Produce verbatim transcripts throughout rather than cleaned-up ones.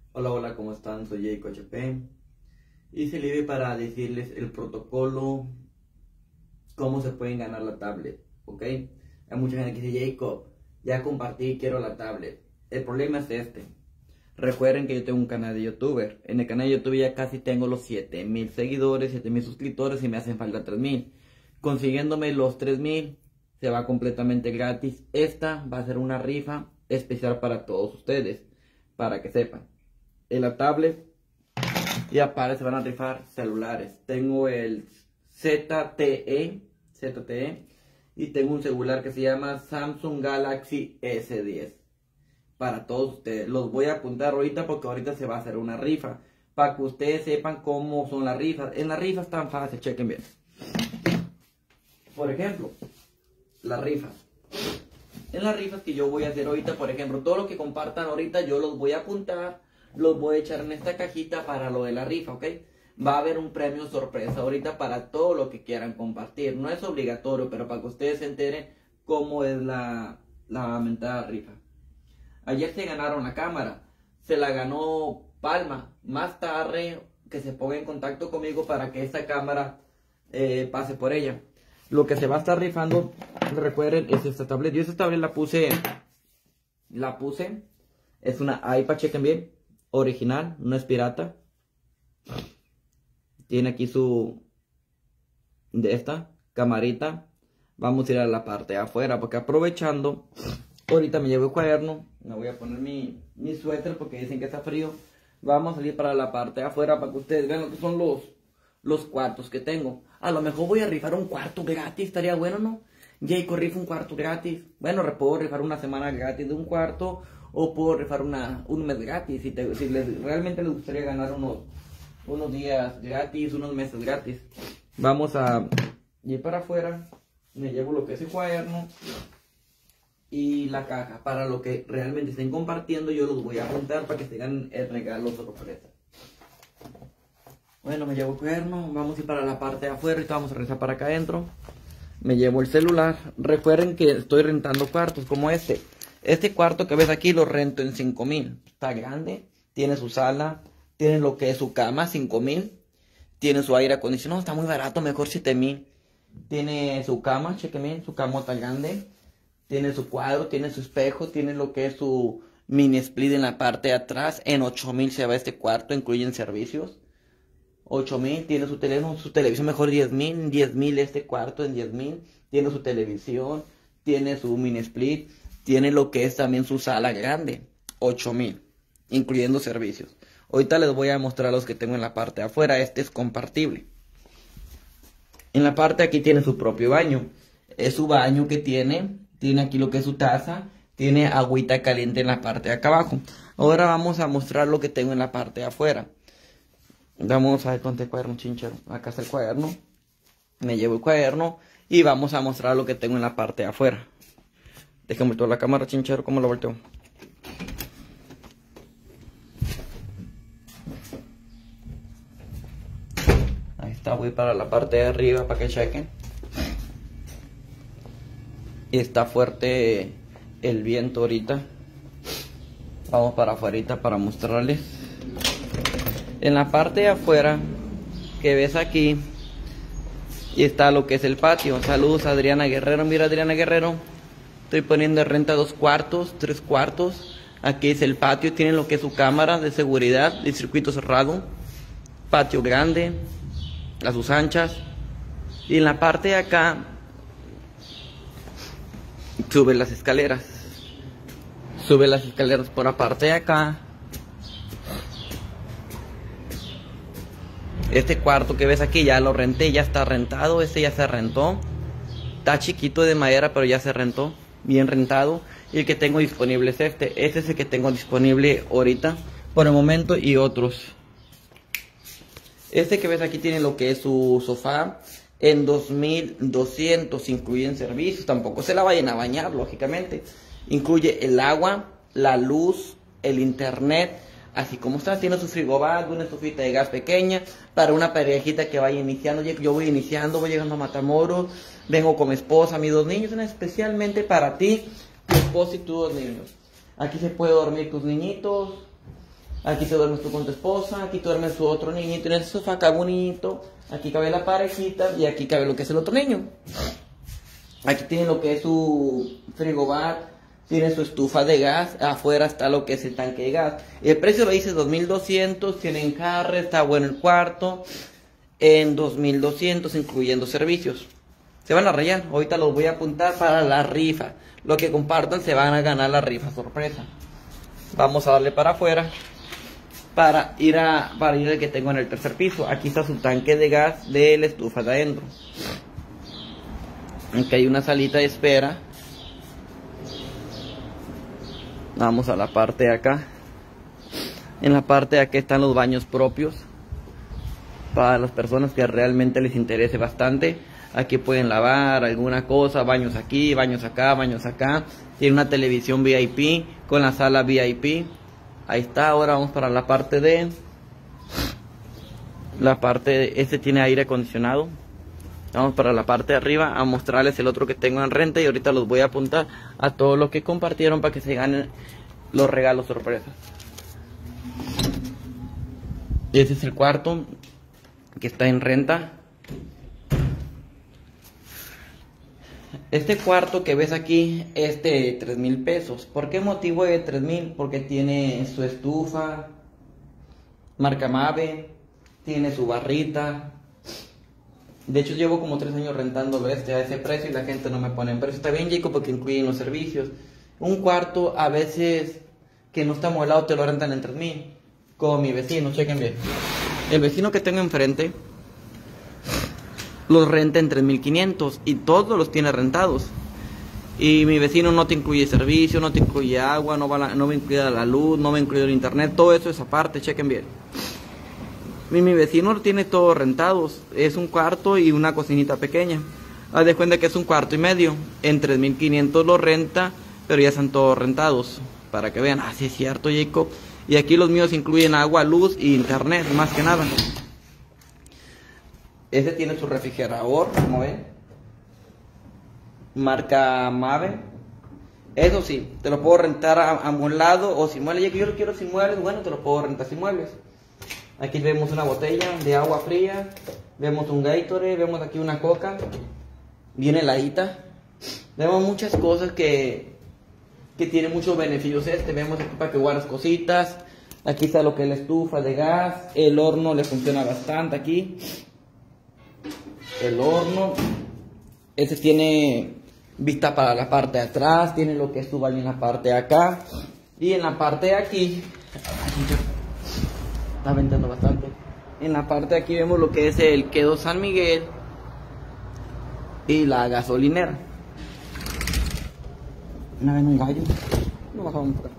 Hola, hola, ¿cómo están? Soy Jacob H P. Hice live para decirles el protocolo, cómo se pueden ganar la tablet, ¿ok? Hay mucha gente que dice, Jacob, ya compartí, quiero la tablet. El problema es este. Recuerden que yo tengo un canal de youtuber. En el canal de YouTube ya casi tengo los siete mil seguidores, siete mil suscriptores y me hacen falta tres mil. Consiguiéndome los tres mil se va completamente gratis. Esta va a ser una rifa especial para todos ustedes, para que sepan. En la tablet y aparte se van a rifar celulares. Tengo el Z T E Z T E y tengo un celular que se llama Samsung Galaxy S diez. Para todos ustedes, los voy a apuntar ahorita porque ahorita se va a hacer una rifa, para que ustedes sepan cómo son las rifas. En las rifas tan fácil, chequen bien. Por ejemplo, las rifas. En las rifas que yo voy a hacer ahorita, por ejemplo, todo lo que compartan ahorita yo los voy a apuntar, los voy a echar en esta cajita para lo de la rifa, ¿ok? Va a haber un premio sorpresa ahorita para todo lo que quieran compartir. No es obligatorio, pero para que ustedes se enteren cómo es la, la mentada rifa. Ayer se ganaron la cámara, se la ganó Palma. Más tarde que se ponga en contacto conmigo para que esta cámara eh, pase por ella. Lo que se va a estar rifando, recuerden, es esta tablet. Yo esta tablet la puse, la puse, es una iPad, chequen bien, original, no es pirata. Tiene aquí su, de esta, camarita. Vamos a ir a la parte de afuera, porque aprovechando, ahorita me llevo el cuaderno, me voy a poner mi, mi suéter porque dicen que está frío. Vamos a salir para la parte de afuera para que ustedes vean lo que son los, los cuartos que tengo. A lo mejor voy a rifar un cuarto gratis, estaría bueno, ¿no? Jacob rifa un cuarto gratis. Bueno, puedo rifar una semana gratis de un cuarto o puedo rifar una, un mes gratis. Si, te, si les, realmente les gustaría ganar unos, unos días gratis, unos meses gratis. Vamos a ir para afuera, me llevo lo que es el cuaderno y la caja, para lo que realmente estén compartiendo yo los voy a apuntar para que tengan el regalo sorpresa. Bueno, me llevo el cuaderno, vamos a ir para la parte de afuera y vamos a regresar para acá adentro. Me llevo el celular. Recuerden que estoy rentando cuartos como este. Este cuarto que ves aquí lo rento en cinco mil. Está grande, tiene su sala, tiene lo que es su cama, cinco mil. Tiene su aire acondicionado, está muy barato, mejor siete mil. Tiene su cama, chequenme, su cama está grande. Tiene su cuadro, tiene su espejo, tiene lo que es su mini split en la parte de atrás. En ocho mil se va este cuarto, incluyen servicios. ocho mil, tiene su teléfono, su televisión mejor diez mil, diez mil este cuarto en diez mil. Tiene su televisión, tiene su mini split, tiene lo que es también su sala grande, ocho mil, incluyendo servicios. Ahorita les voy a mostrar los que tengo en la parte de afuera, este es compartible. En la parte de aquí tiene su propio baño, es su baño que tiene, tiene aquí lo que es su taza, tiene agüita caliente en la parte de acá abajo. Ahora vamos a mostrar lo que tengo en la parte de afuera. Vamos a ver con el cuaderno, chinchero. Acá está el cuaderno. Me llevo el cuaderno y vamos a mostrar lo que tengo en la parte de afuera. Déjame toda la cámara, chinchero, ¿cómo lo volteo? Ahí está, voy para la parte de arriba para que chequen. Y está fuerte el viento ahorita. Vamos para afuera para mostrarles. En la parte de afuera que ves aquí y está lo que es el patio. Saludos a Adriana Guerrero. Mira, Adriana Guerrero, estoy poniendo de renta dos cuartos, tres cuartos. Aquí es el patio, tiene lo que es su cámara de seguridad de circuito cerrado, patio grande a sus anchas. Y en la parte de acá sube las escaleras, sube las escaleras por la parte de acá. Este cuarto que ves aquí ya lo renté, ya está rentado, este ya se rentó. Está chiquito de madera, pero ya se rentó, bien rentado. Y el que tengo disponible es este. Este es el que tengo disponible ahorita, por el momento, y otros. Este que ves aquí tiene lo que es su sofá en dos mil doscientos, incluyen servicios. Tampoco se la vayan a bañar, lógicamente. Incluye el agua, la luz, el internet. Así como está, tiene su frigobar, una estufita de gas pequeña para una parejita que vaya iniciando. Yo voy iniciando, voy llegando a Matamoros, vengo con mi esposa, mis dos niños, especialmente para ti, tu esposa y tus dos niños. Aquí se puede dormir tus niñitos, Aquí te duermes tú con tu esposa, aquí te duermes tu otro niñito en el sofá, acá bonito. Aquí cabe la parejita y aquí cabe lo que es el otro niño. Aquí tiene lo que es su frigobar, tiene su estufa de gas, afuera está lo que es el tanque de gas. El precio lo dice dos mil doscientos, tienen carre, está bueno el cuarto, en dos mil doscientos incluyendo servicios. Se van a rayar, ahorita los voy a apuntar para la rifa. Lo que compartan se van a ganar la rifa sorpresa. Vamos a darle para afuera para ir a para ir al que tengo en el tercer piso. Aquí está su tanque de gas de la estufa de adentro. Aquí hay una salita de espera. Vamos a la parte de acá. En la parte de acá están los baños propios para las personas que realmente les interese bastante. Aquí pueden lavar alguna cosa, baños aquí, baños acá, baños acá. Tiene una televisión V I P con la sala V I P. Ahí está. Ahora vamos para la parte de la parte de, este tiene aire acondicionado. Vamos para la parte de arriba a mostrarles el otro que tengo en renta y ahorita los voy a apuntar a todos los que compartieron para que se ganen los regalos sorpresas. Ese es el cuarto que está en renta. Este cuarto que ves aquí es de tres mil pesos. ¿Por qué motivo de tres mil? Porque tiene su estufa marca Mave, tiene su barrita. De hecho llevo como tres años rentándolo este a ese precio y la gente no me pone en precio. Está bien, Jacob, porque incluyen los servicios. Un cuarto a veces que no está amueblado te lo rentan en tres mil. Como mi vecino, chequen bien. El vecino que tengo enfrente los renta en tres mil quinientos y todos los tiene rentados. Y mi vecino no te incluye servicio, no te incluye agua, no, va la, no me incluye la luz, no me incluye el internet. Todo eso es aparte, chequen bien. Mi, mi vecino tiene todo rentados. Es un cuarto y una cocinita pequeña. Haz de cuenta que es un cuarto y medio. En tres mil quinientos lo renta, pero ya están todos rentados. Para que vean, ah, sí es cierto, Jacob. Y aquí los míos incluyen agua, luz e internet, más que nada. Este tiene su refrigerador, como ven. Marca Mave. Eso sí, te lo puedo rentar amueblado o sin muebles. Ya que yo lo quiero sin muebles, bueno, te lo puedo rentar sin muebles. Aquí vemos una botella de agua fría, vemos un Gatorade, vemos aquí una coca, viene heladita. Vemos muchas cosas que, que tienen muchos beneficios este. Vemos aquí para que guardes cositas. Aquí está lo que es la estufa de gas, el horno le funciona bastante aquí. El horno, este tiene vista para la parte de atrás, tiene lo que es su baño en la parte de acá. Y en la parte de aquí, está ventando bastante. En la parte de aquí vemos lo que es el Quedo San Miguel y la gasolinera. ¿No ven un gallo? No bajamos por acá.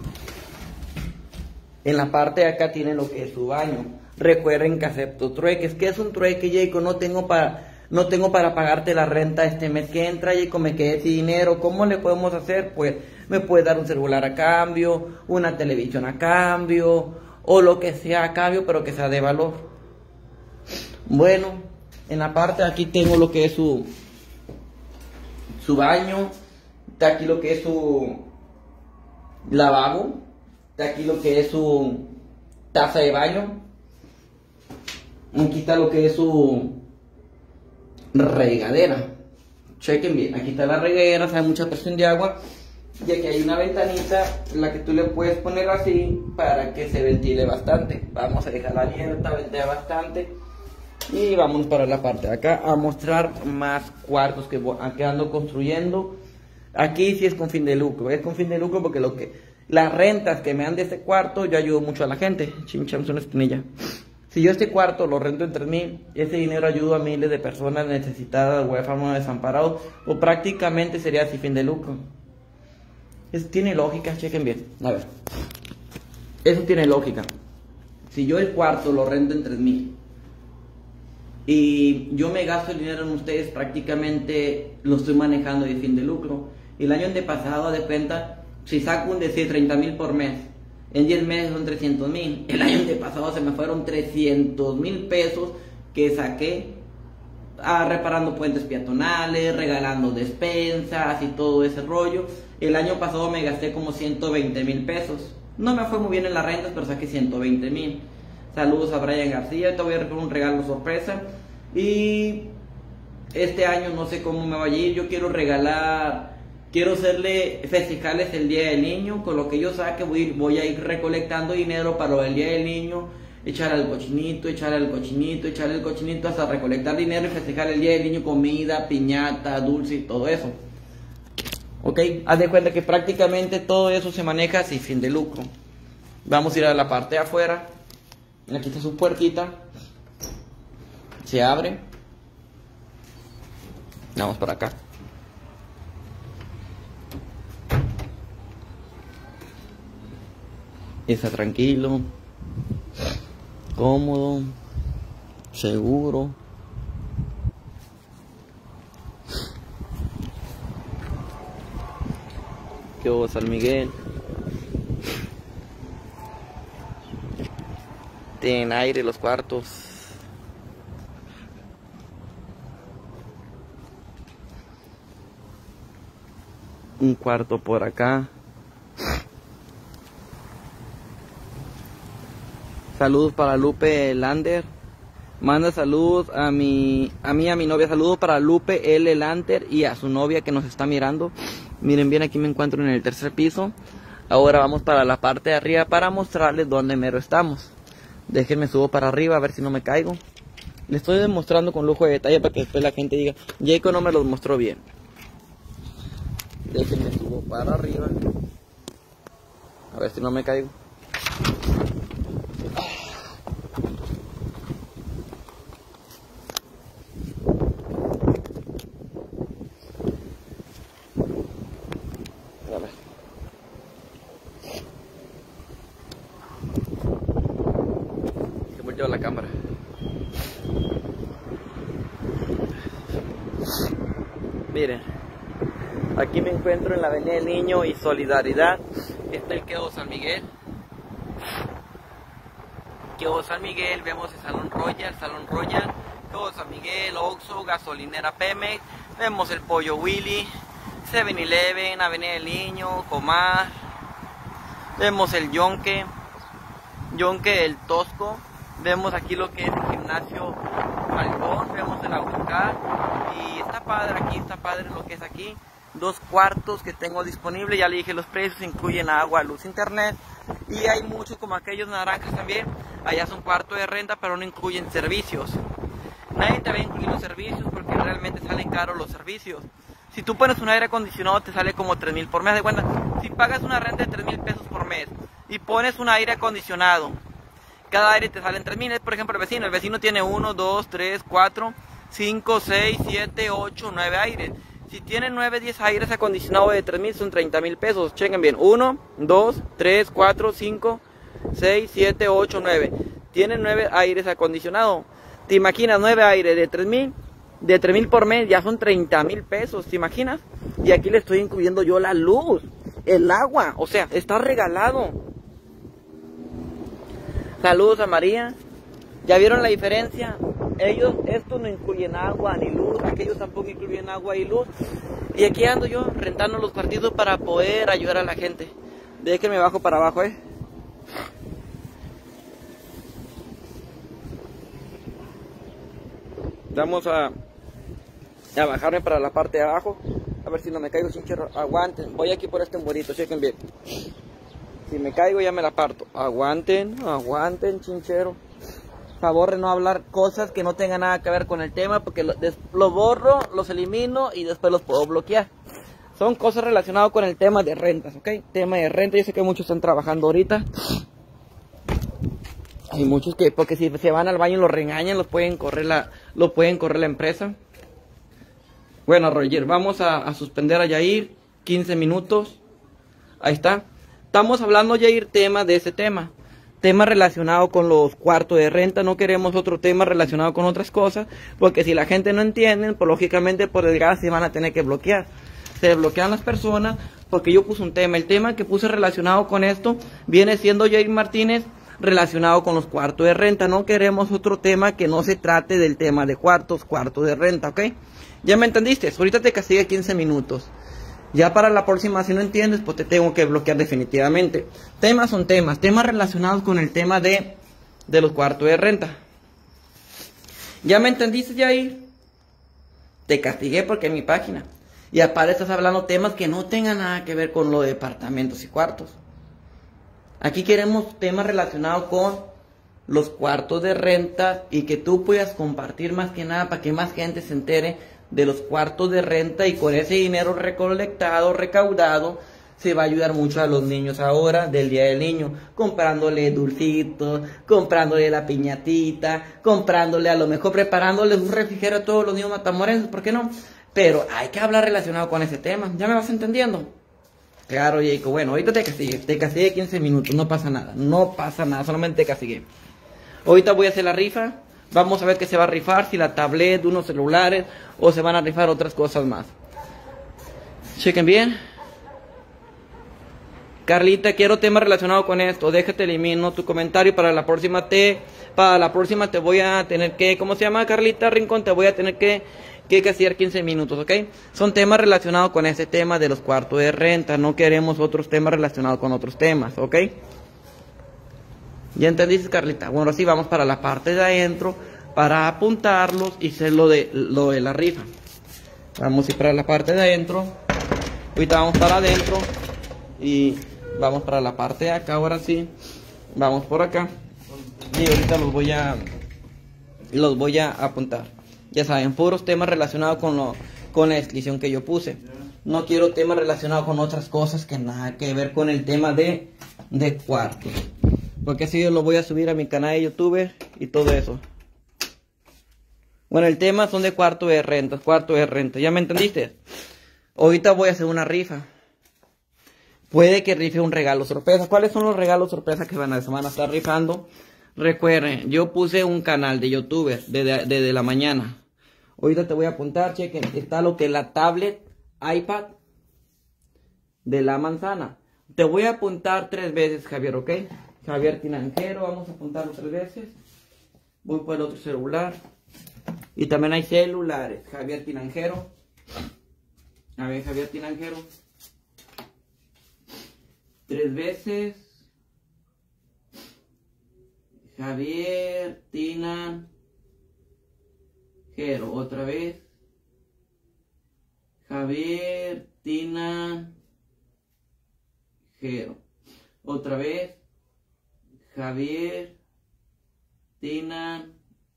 En la parte de acá tiene lo que es su baño. Recuerden que acepto trueques. ¿Qué es un trueque, Jacob? No tengo para, no tengo para pagarte la renta este mes que entra, Jacob, me quedé sin dinero. ¿Cómo le podemos hacer? Pues me puedes dar un celular a cambio, una televisión a cambio, o lo que sea a cambio, pero que sea de valor. Bueno, en la parte de aquí tengo lo que es su, su baño. Está aquí lo que es su lavabo. Está aquí lo que es su taza de baño. Aquí está lo que es su regadera. Chequen bien, aquí está la regadera, hay mucha presión de agua. Y aquí hay una ventanita, la que tú le puedes poner así para que se ventile bastante. Vamos a dejarla abierta, ventila bastante. Y vamos para la parte de acá a mostrar más cuartos que, que ando construyendo. Aquí sí es con fin de lucro, es con fin de lucro porque lo que las rentas que me dan de este cuarto, yo ayudo mucho a la gente. Chinchamos una espinilla. Si yo este cuarto lo rento en tres mil, ese dinero ayudo a miles de personas necesitadas, huérfanos, desamparados, o prácticamente sería así fin de lucro. Eso tiene lógica, chequen bien. A ver, eso tiene lógica. Si yo el cuarto lo rento en tres mil y yo me gasto el dinero en ustedes, prácticamente lo estoy manejando de fin de lucro. El año antepasado, de cuenta, si saco un decir treinta mil por mes, en diez meses son trescientos mil. El año antepasado se me fueron trescientos mil pesos que saqué a, reparando puentes peatonales, regalando despensas y todo ese rollo. El año pasado me gasté como ciento veinte mil pesos. No me fue muy bien en las rentas, pero saqué ciento veinte mil. Saludos a Brian García, te voy a regalar un regalo sorpresa. Y este año no sé cómo me va a ir, yo quiero regalar, quiero hacerle, festejarles el Día del Niño. Con lo que yo saque voy, voy a ir recolectando dinero para el Día del Niño, echar al cochinito, echar al cochinito, echar al cochinito hasta recolectar dinero y festejar el Día del Niño, comida, piñata, dulce y todo eso. Ok, haz de cuenta que prácticamente todo eso se maneja sin fin de lucro. Vamos a ir a la parte de afuera. Aquí está su puertita. Se abre. Vamos para acá. Está tranquilo, cómodo, seguro. ¿Qué hubo, San Miguel? Tienen aire los cuartos. Un cuarto por acá. Saludos para Lupe Lander. Manda saludos a mi, a mí, a mi novia. Saludos para Lupe L. Lander y a su novia que nos está mirando. Miren bien, aquí me encuentro en el tercer piso. Ahora vamos para la parte de arriba para mostrarles dónde mero estamos. Déjenme subo para arriba a ver si no me caigo. Les estoy demostrando con lujo de detalle para que después la gente diga, Jacob no me los mostró bien. Déjenme subo para arriba. A ver si no me caigo. La cámara. Miren, aquí me encuentro en la Avenida del Niño y Solidaridad. Está el Quedo San Miguel. Quedo San Miguel, vemos el Salón Royal, Salón Royal, Quedo San Miguel, Oxxo, gasolinera Pemex, vemos el Pollo Willy, seven eleven, Avenida del Niño, Comar, vemos el Yonke, Yonke el Tosco. Vemos aquí lo que es el gimnasio Falcón, vemos el autocar y está padre aquí, está padre lo que es aquí. Dos cuartos que tengo disponible, ya le dije los precios, incluyen agua, luz, internet y hay muchos como aquellos naranjas también. Allá es un cuarto de renta pero no incluyen servicios. Nadie te va a incluir los servicios porque realmente salen caros los servicios. Si tú pones un aire acondicionado te sale como tres mil por mes. De cuenta, si pagas una renta de tres mil pesos por mes y pones un aire acondicionado, cada aire te salen tres mil. Por ejemplo el vecino, el vecino tiene uno, dos, tres, cuatro, cinco, seis, siete, ocho, nueve aires. Si tiene nueve, diez aires acondicionados de tres mil son treinta mil pesos. Chequen bien, uno, dos, tres, cuatro, cinco, seis, siete, ocho, nueve. Tienen nueve aires acondicionados. ¿Te imaginas nueve aires de tres mil? De tres mil por mes ya son treinta mil pesos, ¿te imaginas? Y aquí le estoy incluyendo yo la luz, el agua, o sea, está regalado. Saludos a María. ¿Ya vieron la diferencia? Ellos, estos no incluyen agua ni luz, aquellos tampoco incluyen agua y luz. Y aquí ando yo rentando los partidos para poder ayudar a la gente. Déjenme bajo para abajo, eh. Vamos a, a bajarme para la parte de abajo. A ver si no me caigo, chinchero. Aguanten. Voy aquí por este murito, chequen bien. Si me caigo ya me la parto. Aguanten, aguanten, chinchero. Favor de no hablar cosas que no tengan nada que ver con el tema, porque lo, lo borro, los elimino y después los puedo bloquear. Son cosas relacionadas con el tema de rentas, ¿ok? Tema de renta, yo sé que muchos están trabajando ahorita. Hay muchos que, porque si se van al baño los regañan, los pueden correr la, lo pueden correr la empresa. Bueno, Roger, vamos a, a suspender a Yair, quince minutos. Ahí está. Estamos hablando, Yair, tema de ese tema. Tema relacionado con los cuartos de renta. No queremos otro tema relacionado con otras cosas, porque si la gente no entiende, pues lógicamente por desgracia se van a tener que bloquear. Se bloquean las personas porque yo puse un tema. El tema que puse relacionado con esto viene siendo, Jair Martínez, relacionado con los cuartos de renta. No queremos otro tema que no se trate del tema de cuartos, cuartos de renta, ¿ok? ¿Ya me entendiste? Ahorita te castiga quince minutos. Ya para la próxima, si no entiendes, pues te tengo que bloquear definitivamente. Temas son temas, temas relacionados con el tema de, de los cuartos de renta. ¿Ya me entendiste, Jair? Te castigué porque es mi página. Y aparte estás hablando temas que no tengan nada que ver con los departamentos y cuartos. Aquí queremos temas relacionados con los cuartos de renta y que tú puedas compartir más que nada para que más gente se entere de los cuartos de renta, y con ese dinero recolectado, recaudado, se va a ayudar mucho a los niños ahora del Día del Niño, comprándole dulcitos, comprándole la piñatita, comprándole a lo mejor, preparándoles un refrigerio a todos los niños matamorenos, ¿por qué no? Pero hay que hablar relacionado con ese tema, ¿ya me vas entendiendo? Claro, Jacob, bueno, ahorita te castigué, te castigué quince minutos, no pasa nada, no pasa nada, solamente te castigué. Ahorita voy a hacer la rifa, vamos a ver qué se va a rifar, si la tablet, unos celulares, o se van a rifar otras cosas más. Chequen bien. Carlita, quiero tema relacionado con esto, déjate elimino tu comentario para la próxima te, para la próxima te voy a tener que, ¿cómo se llama, Carlita Rincón? Te voy a tener que, que castigar quince minutos, ¿ok? Son temas relacionados con ese tema de los cuartos de renta, no queremos otros temas relacionados con otros temas, ¿ok? ¿Ya entendiste, Carlita? Bueno, así vamos para la parte de adentro, para apuntarlos y hacer lo de, lo de la rifa. Vamos a ir para la parte de adentro, ahorita vamos para adentro y vamos para la parte de acá, ahora sí, vamos por acá y ahorita los voy a los voy a apuntar. Ya saben, puros temas relacionados con lo con la descripción que yo puse. No quiero temas relacionados con otras cosas que nada que ver con el tema de de cuartos, porque así yo lo voy a subir a mi canal de YouTube y todo eso. Bueno, el tema son de cuarto de renta, cuarto de renta, ¿ya me entendiste? Ahorita voy a hacer una rifa. Puede que rife un regalo sorpresa. ¿Cuáles son los regalos sorpresa que van a, se van a estar rifando? Recuerden, yo puse un canal de youtuber desde, desde la mañana. Ahorita te voy a apuntar, chequen, está lo que es la tablet, iPad de la manzana. Te voy a apuntar tres veces, Javier, ¿ok? Javier Tinanjero, vamos a apuntarlo tres veces. Voy por el otro celular. Y también hay celulares, Javier Tinanjero. A ver, Javier Tinanjero. Tres veces. Javier Tinanjero. Otra vez. Javier Tinanjero. Otra vez. Javier Tinanjero.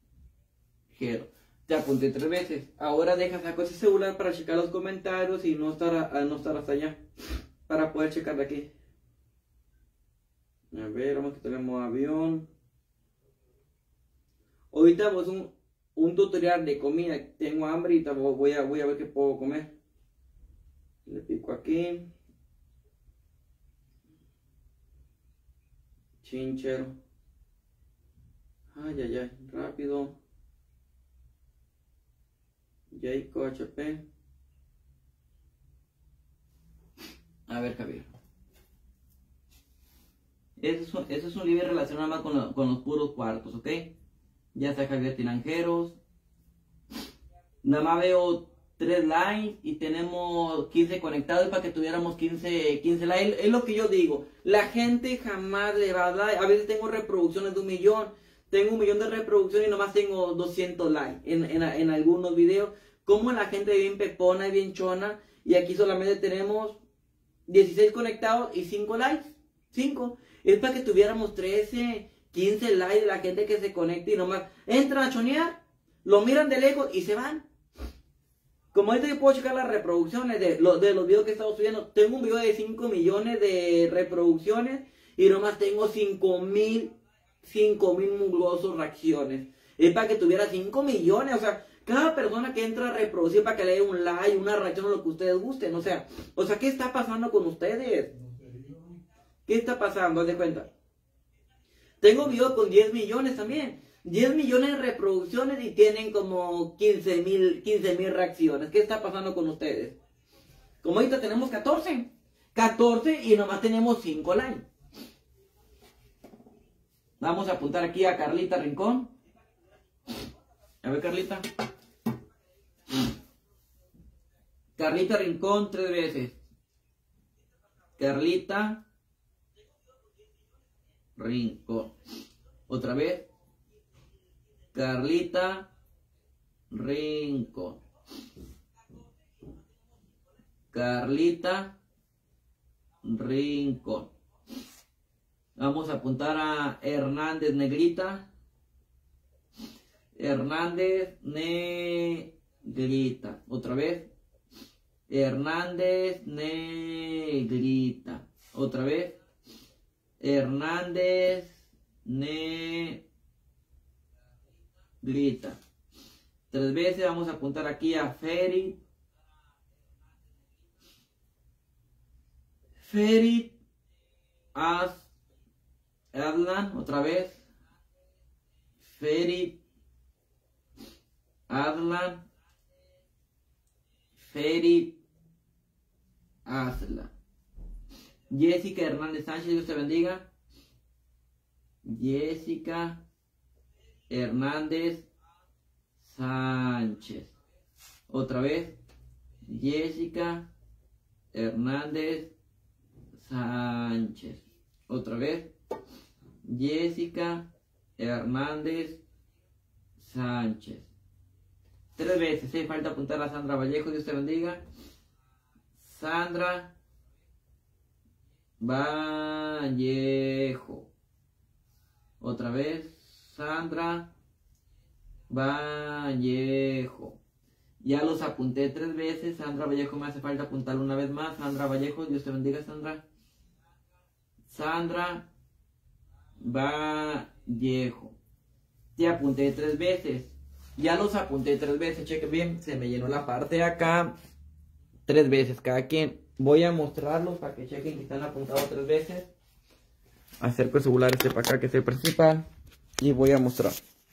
Te apunté tres veces. Ahora deja saco ese celular para checar los comentarios y no estar, a, no estar hasta allá. Para poder checar de aquí. A ver, vamos que tenemos avión. Ahorita vamos a un, un tutorial de comida. Tengo hambre y voy a, voy a ver qué puedo comer. Le pico aquí. Chinchero. Ay, ay, ay. Rápido. Jacob H P. A ver, Javier. Eso es un, eso es un libre relacionado más con, lo, con los puros cuartos, ¿ok? Ya está Javier Tinanjeros. Nada más veo tres likes y tenemos quince conectados para que tuviéramos quince, quince likes. Es lo que yo digo. La gente jamás le va a dar. A veces tengo reproducciones de un millón. Tengo un millón de reproducciones y nomás tengo doscientos likes en, en, en algunos videos. Como la gente bien pepona y bien chona. Y aquí solamente tenemos dieciséis conectados y cinco likes. cinco. Es para que tuviéramos trece, quince likes de la gente que se conecta y nomás entran a chonear, lo miran de lejos y se van. Como ahorita yo puedo checar las reproducciones de, lo, de los videos que he estado subiendo. Tengo un video de cinco millones de reproducciones y nomás tengo cinco mil, cinco mil mugrosos reacciones. Es para que tuviera cinco millones, o sea, cada persona que entra a reproducir para que le dé un like, una reacción a lo que ustedes gusten, o sea, o sea, ¿qué está pasando con ustedes? ¿Qué está pasando? Haz de cuenta. Tengo videos con diez millones también. diez millones de reproducciones y tienen como quince mil reacciones. ¿Qué está pasando con ustedes? Como ahorita tenemos catorce. catorce y nomás tenemos cinco likes. Vamos a apuntar aquí a Carlita Rincón. A ver, Carlita. Carlita Rincón tres veces. Carlita Rincón. Otra vez. Carlita Rincón. Carlita Rincón. Vamos a apuntar a Hernández Negrita. Hernández Negrita. Otra vez. Hernández Negrita. Otra vez. Hernández Negrita. Tres veces. Vamos a apuntar aquí a Ferit. Ferit As Adlan. Otra vez. Ferit Adlan. Ferit Aslan. Jessica Hernández Sánchez, Dios te bendiga. Jessica Hernández Sánchez. Otra vez. Jessica Hernández Sánchez. Otra vez. Jessica Hernández Sánchez. Tres veces. ¿eh? Falta apuntar a Sandra Vallejo. Dios te bendiga. Sandra Vallejo. Otra vez. Sandra Vallejo. Ya los apunté tres veces. Sandra Vallejo me hace falta apuntarlo una vez más. Sandra Vallejo. Dios te bendiga, Sandra. Sandra Vallejo. Te apunté tres veces. Ya los apunté tres veces. Chequen bien. Se me llenó la parte de acá. Tres veces cada quien. Voy a mostrarlos para que chequen que están apuntados tres veces. Acerco el celular este para acá que es el principal. Y voy a mostrar.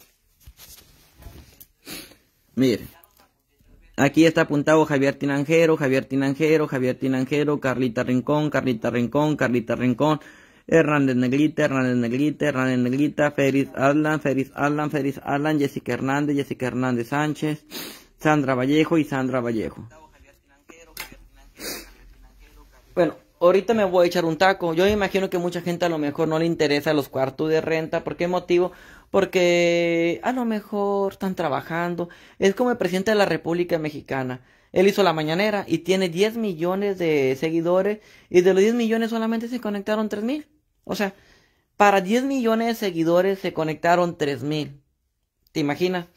Miren. Aquí está apuntado Javier Tinanjero, Javier Tinanjero, Javier Tinanjero, Carlita Rincón, Carlita Rincón, Carlita Rincón, Hernández Negrita, Hernández Negrita, Hernández Negrita, Feris Adlan, Feris Adlan, Feris Adlan, Jessica Hernández, Jessica Hernández Sánchez, Sandra Vallejo y Sandra Vallejo. Bueno, ahorita me voy a echar un taco. Yo imagino que mucha gente a lo mejor no le interesa los cuartos de renta. ¿Por qué motivo? Porque a lo mejor están trabajando. Es como el presidente de la República Mexicana. Él hizo la mañanera y tiene diez millones de seguidores. Y de los diez millones solamente se conectaron tres mil. O sea, para diez millones de seguidores se conectaron tres mil. ¿Te imaginas?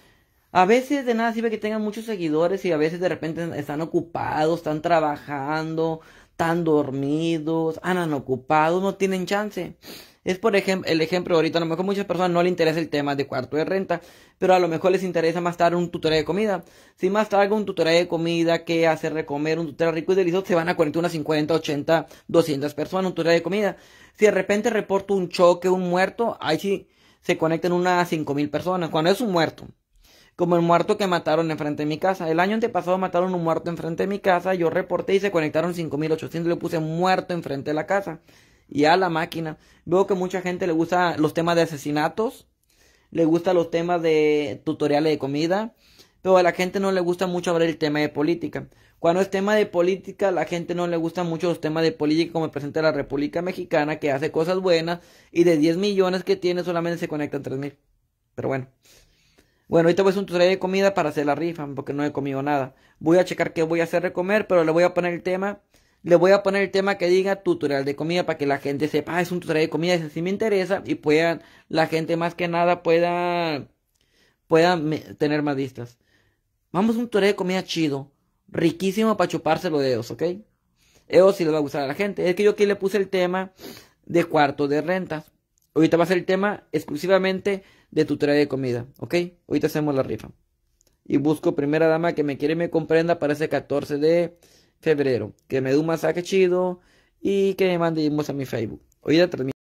A veces de nada sirve que tengan muchos seguidores y a veces de repente están ocupados, están trabajando, están dormidos, andan ocupados, no tienen chance. Es por ejemplo el ejemplo ahorita, a lo mejor a muchas personas no les interesa el tema de cuarto de renta, pero a lo mejor les interesa más tarde un tutorial de comida. Si más tarde un tutorial de comida, qué hacer de comer, un tutorial rico y delicioso, se van a conectar unas cincuenta, ochenta, doscientas personas, un tutorial de comida. Si de repente reporto un choque, un muerto, ahí sí se conectan unas cinco mil personas, cuando es un muerto. Como el muerto que mataron enfrente de mi casa. El año antepasado mataron un muerto enfrente de mi casa. Yo reporté y se conectaron cinco mil ochocientos. Le puse muerto enfrente de la casa. Y a la máquina. Veo que mucha gente le gusta los temas de asesinatos. Le gusta los temas de tutoriales de comida. Pero a la gente no le gusta mucho hablar el tema de política. Cuando es tema de política, a la gente no le gusta mucho los temas de política como el presidente de la República Mexicana, que hace cosas buenas. Y de diez millones que tiene solamente se conectan tres mil. Pero bueno. Bueno, ahorita voy a hacer un tutorial de comida para hacer la rifa, porque no he comido nada. Voy a checar qué voy a hacer de comer, pero le voy a poner el tema. Le voy a poner el tema que diga tutorial de comida para que la gente sepa, ah, es un tutorial de comida, ese sí me interesa. Y puedan, la gente más que nada pueda, pueda me, tener más vistas. Vamos a un tutorial de comida chido, riquísimo para chuparse los dedos, ¿ok? Eso sí le va a gustar a la gente. Es que yo aquí le puse el tema de cuarto de rentas. Ahorita va a ser el tema exclusivamente de tutorial de comida, ¿ok? Ahorita hacemos la rifa. Y busco primera dama que me quiere y me comprenda para ese catorce de febrero. Que me dé un masaje chido y que me mande a mi Facebook. Ahorita termino.